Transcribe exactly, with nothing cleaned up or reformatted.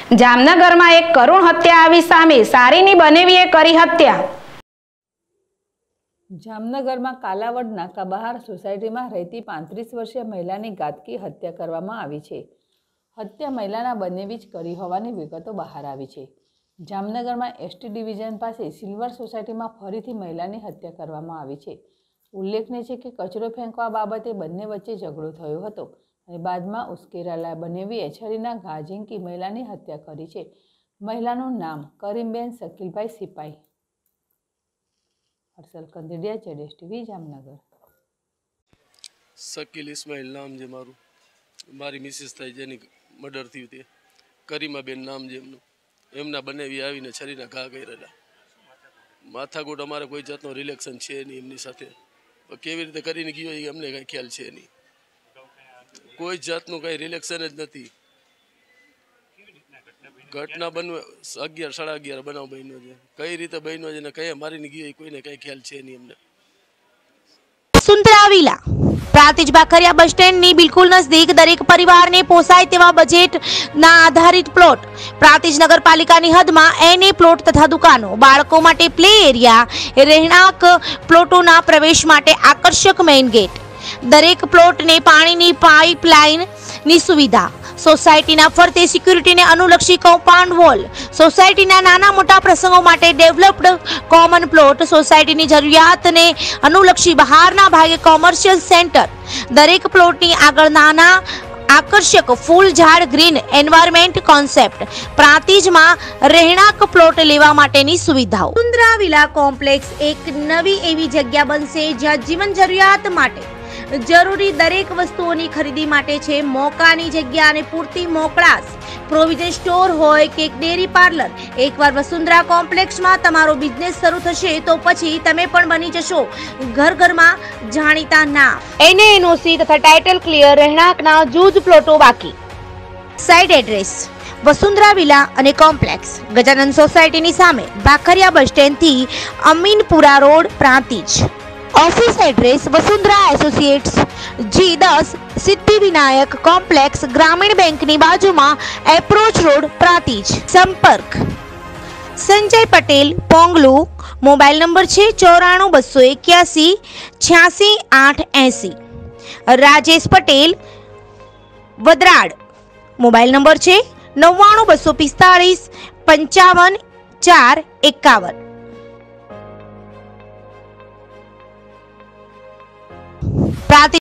જામનગર में एक करुण हत्या आवी सामे, सारीनी बनेवीए करी हत्या। जामनगर में कालावड नाका बहार सोसायटी में रहती पैंतीस वर्षीय महिला की घातकी हत्या करवामां आवी छे। हत्या महिलाना बनेवी ज करी होवानी विगतो बहार आवी छे। जामनगर में एसटी डिविजन पास सिल्वर सोसायटी में फरीथी महिला की हत्या करवामां आवी छे। उल्लेखनीय है कि कचरो फेंकवा बाबते बंने वच्चे झगड़ो थयो हतो અને બાદમાં ઉશ્કેરાયેલા બનેવીએ છરીના ઘા ઝીંકી મહિલાની હત્યા કરી છે। મહિલાનું નામ કરીમબેન શકીલભાઈ સિપાઈ। હર્ષલ કંદડિયા, જેડેશ ટીવી, જામનગર। શકીલ ઇસ્માઇલ નામ છે મારું, મારી મિસિસ થાય જેની મર્ડર થયું તે કરીમાબેન નામ છે એમનું। એમના બનેવી આવીને છરીના ઘા કરેલા। માથાકૂટ અમારે કોઈ જાતનો રિલેક્શન છે નહીં એમની સાથે, કેવી રીતે કરીને ગયો એ અમને કાંઈ ખ્યાલ છે નહીં। कोई जातनु कई रिलेक्शन ज नहीं। घटना बनव अगियार साढ़ा अगियार बनाव बनो है, कई रीते बनो है, कई मारी ने गई कोई ने कई ख्याल है नहीं अमने। Vasundhara villa Prantij बाखरिया bus stand नी बिल्कुल नजदीक दरेक परिवार ने पोसाय तेवा बजेट ना आधारित प्लॉट प्रांतिज नगरपालिका नी हद में एने प्लॉट तथा दुकानों, बाळको माटे प्ले एरिया, રહેણાંક प्लॉटों प्रवेश माटे आकर्षक मेन गेट, दरेक प्लॉट ने पानी नी पाइपलाइन नी सुविधा, सोसायटी ना फरते सिक्योरिटी ने अनुलक्षी कम्पाउंड वॉल, सोसायटी ना नाना मोटा प्रसंगों माटे डेवलप्ड कॉमन प्लॉट, सोसायटी नी जरूरियात ने अनुलक्षी बहारना भागे कॉमर्शियल सेंटर, दरेक प्लॉट नी आगळ नाना आकर्षक फूल झाड़ ग्रीन एनवायरमेंट कॉन्सेप्ट, प्रांतिज में રહેણાંક प्लॉट लेवा माटेनी सुविधाओं। वसुंधरा विला कॉम्प्लेक्स एक नवी एवी जग्या बनशे ज्यां जीवन जरूरियात माटे जरूरी दरेक वस्तुओनी खरीदी माटे छे मोकानी जग्या अने पूरती मोकळास। प्रोविजन स्टोर होय के डेरी पार्लर, एकवार वसुंधरा कॉम्प्लेक्स में तमारो बिजनेस शुरू थशे तो पछी तमे पण बनी जशो घर घर में जाणीता नाम। एने एनओसी तथा टाइटल क्लियर, રહેણાંકના જૂજ પ્લોટો बाकी। साइड एड्रेस वसुंधरा विला अने कॉम्प्लेक्स, गजानन सोसायटी नी सामे, बाखरिया बस स्टेण्ड थी Aminpura road, Prantij. Office address Vasundhara associates G दस, सिद्धिविनायक कॉम्प्लेक्स, ग्रामीण बैंक नी बाजू में, एप्रोच रोड, प्रांतिज। संपर्क संजय पटेल, पोंगलू, मोबाइल नंबर छे चौराणु बसो इक्यासी छियासी आठ एसी। राजेश पटेल, वदराड, मोबाइल नंबर छे नव्वाणु बसो पिस्तालीस पंचावन चार एकावन। प्रांतिज